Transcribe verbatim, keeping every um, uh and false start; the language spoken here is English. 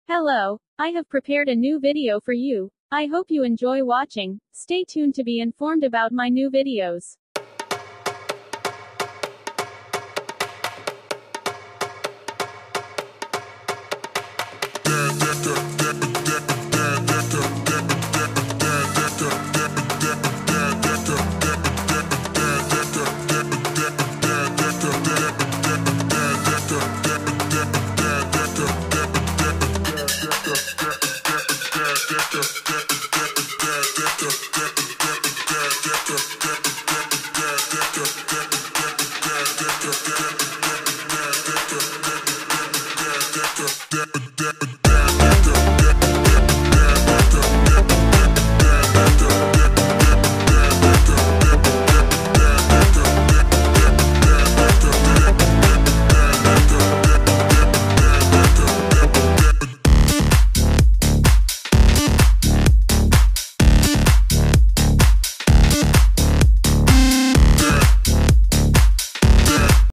Hello, I have prepared a new video for you. I hope you enjoy watching. Stay tuned to be informed about my new videos.